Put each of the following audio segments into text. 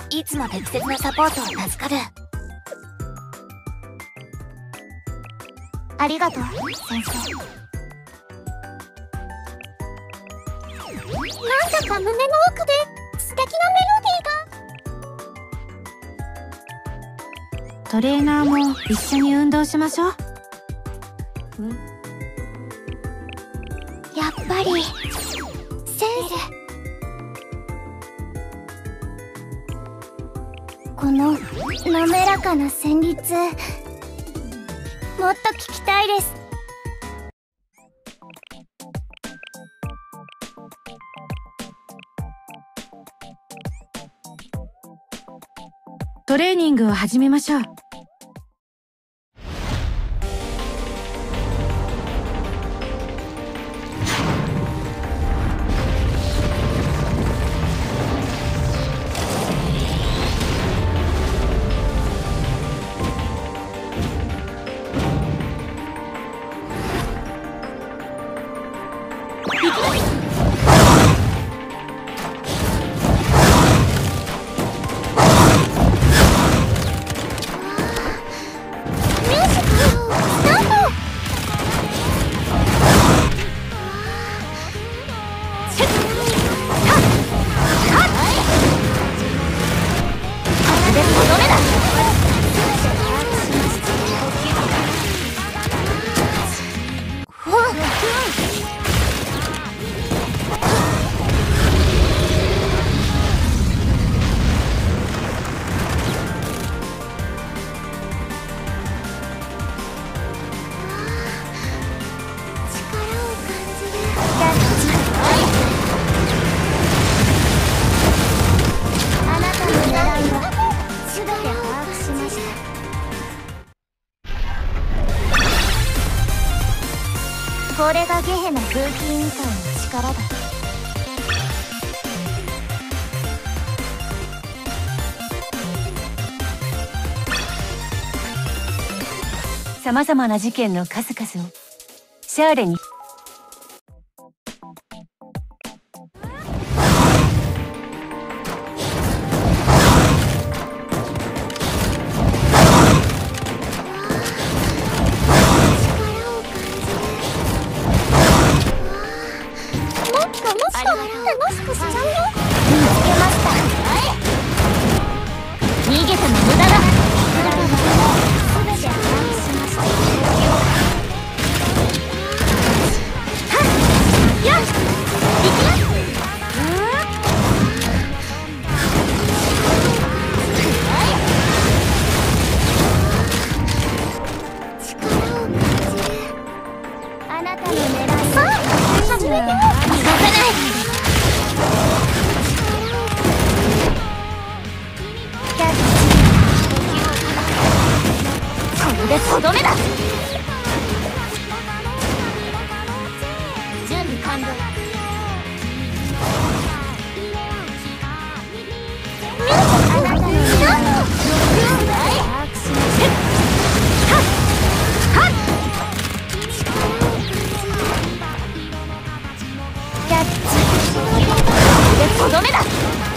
いつも適切なサポートを助かる。ありがとう、先生。なんだか胸の奥で素敵なメロディーが。 トレーナーも一緒に運動しましょう。 やっぱり先生、この滑らかな旋律もっと聞きたいです。 トレーニングを始めましょう。これがゲヘナ風紀委員会の力だ。 さまざまな事件の数々をシャーレにとどめだ。準備完了。とどめだ。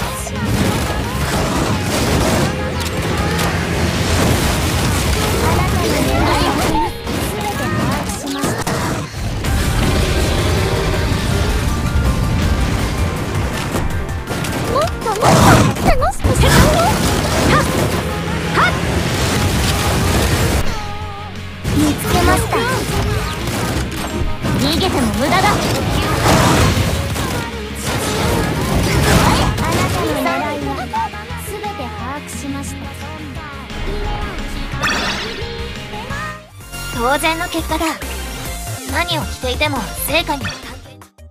見つけました。逃げても無駄だ。あなたの狙いは全て把握しました。当然の結果だ。何を着ていても成果には関係ない。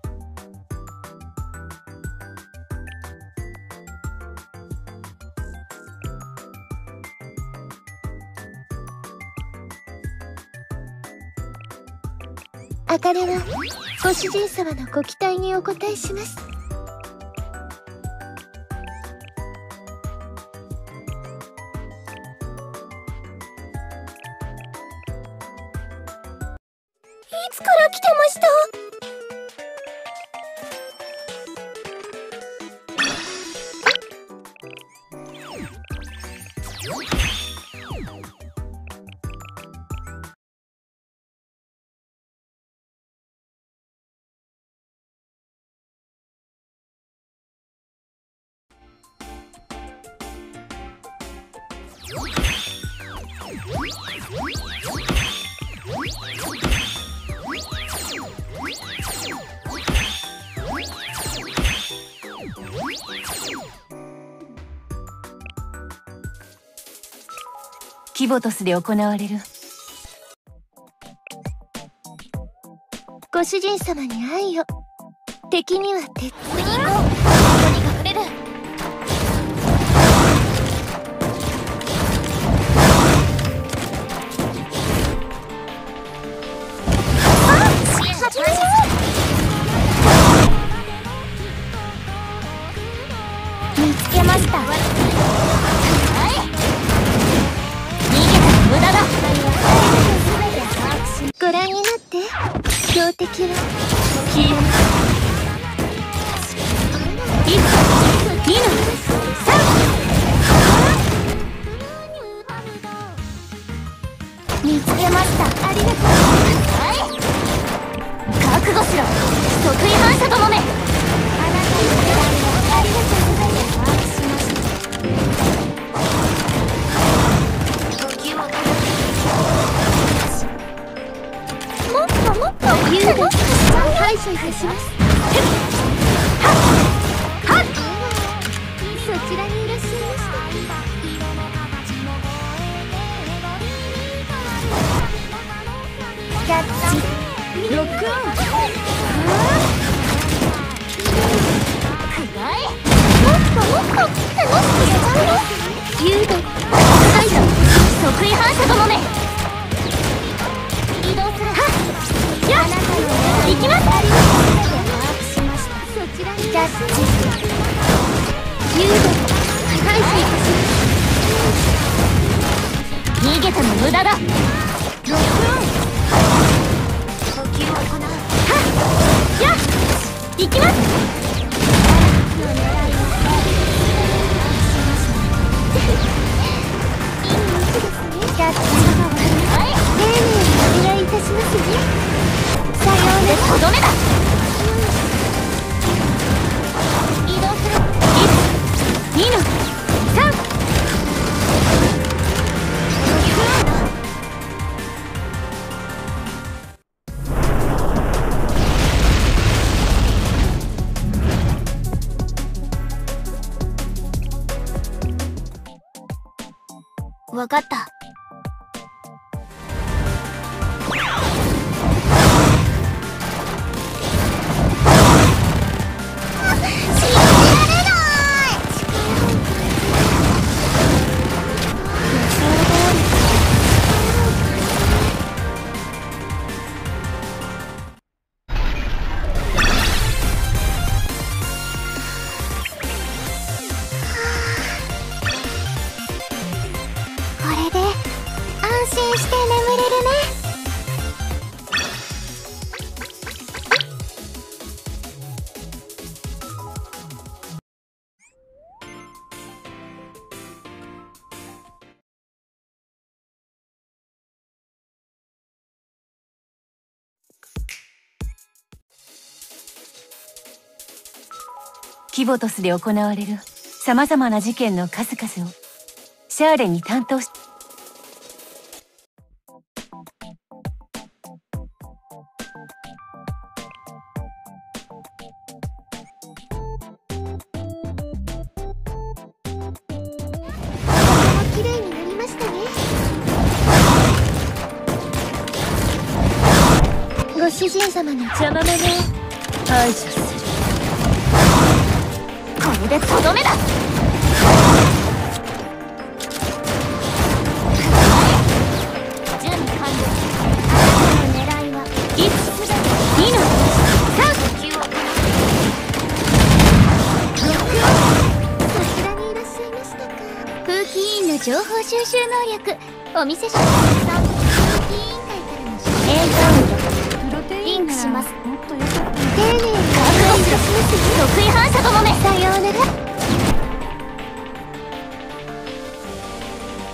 茜はご主人様のご期待にお応えします。いつから来てました？ キボトスで行われる。 ご主人様に愛を。敵には鉄。ここに隠れる。見つけました。ご覧になって。標的は消えます。1、2、3。見つけました。ありがとうございます。覚悟しろ、得意反射どもめ。あなたの願いをありがとうございます。優雅に排除いたします。そちらにいらっしゃいました。キャッチロックオン。くらえ。もっともっと楽しくしちゃうの。優雅に排除。得意反射どもめ。移動する。よし、行きます。そちらにキャッチ。誘導回避いたします。逃げても無駄だ。ロックオン。呼吸を行う。はっ、よし、行きます。キャッチ。丁寧にお願いいたしますね。さようなら。とどめだ。移動する。1、2の3。わかった。 キボトスで行われる様々な事件の数々をシャーレンに担当し、 綺麗になりましたね。ご主人様の邪魔者を排除する。これでとどめだ。準備完了。あなたの狙いは1、2の3。そちらにいらっしゃいましたか。風紀委員の情報収集能力お見せします。風紀委員会からの映像リンクします。もっとよかった。丁寧に確保します。得意反射どもめ。さようなら。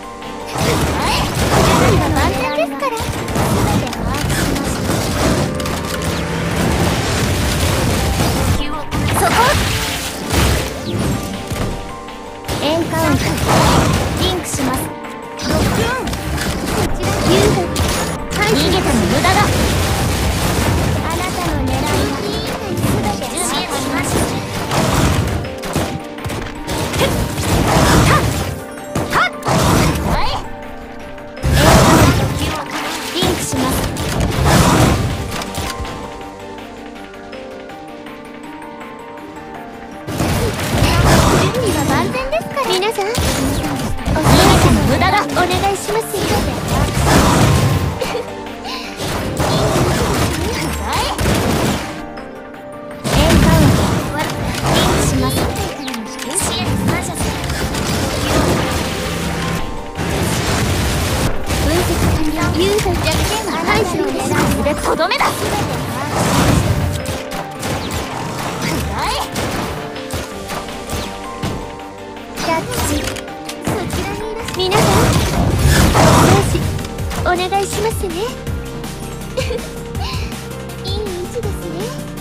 無駄だ。お願いしますよ。とどめだ。皆さん、お願いしますね。いい位置ですね。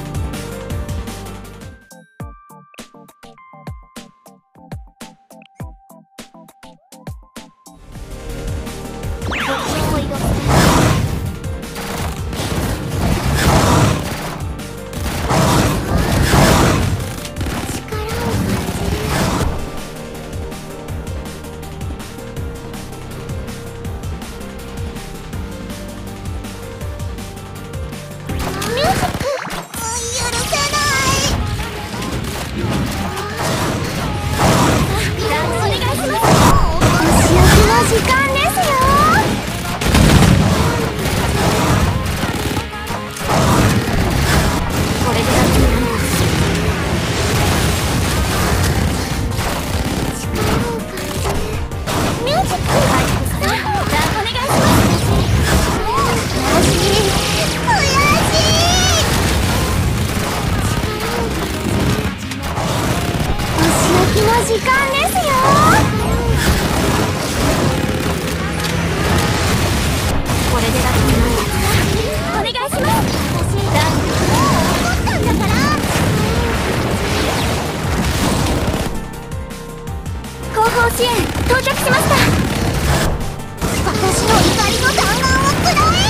時間ですよ。これでだけなんだ。力を感じる。ミュージック。はい、お願いします。悔しい。お仕置きの時間ですよ。これでだけお願いします。もう怒ったんだから。後方支援到着しました。私の怒りの弾丸をくらえ。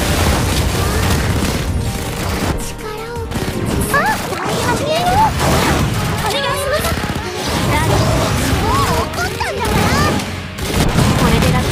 力を感じる。大発見。お願いします。もう怒ったんだから。これでだけ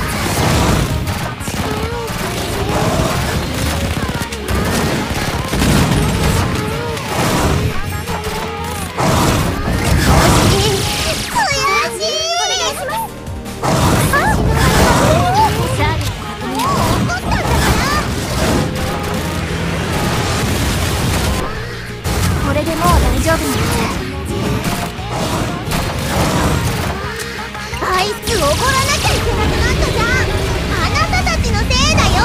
あいつ怒らなきゃいけなくなったじゃん。あなたたちのせいだよ。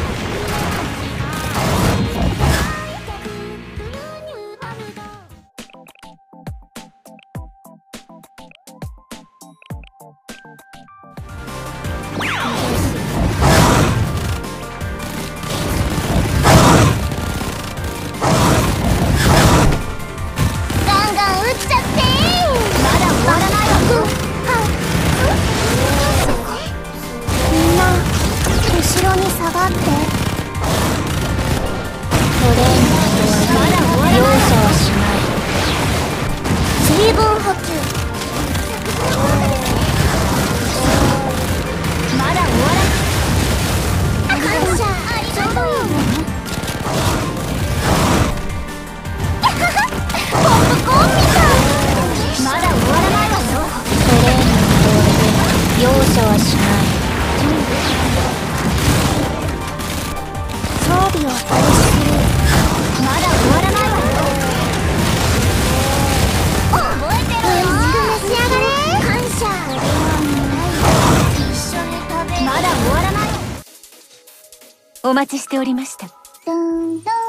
ガンガン撃っちゃって。まだ終わらないわ。みんな後ろに下がって。トレーニングは容赦はしない。水分補給。まだ終わらない。感謝ありがとう。ポップコーンみたい。まだ終わらないわよ。トレーニング容赦はしない。装備を開始する。まだ終わらないわよ。覚えてろよ。召し上がれ。感謝。一緒に食べる。まだ終わらない。 お待ちしておりました。 ドンドン。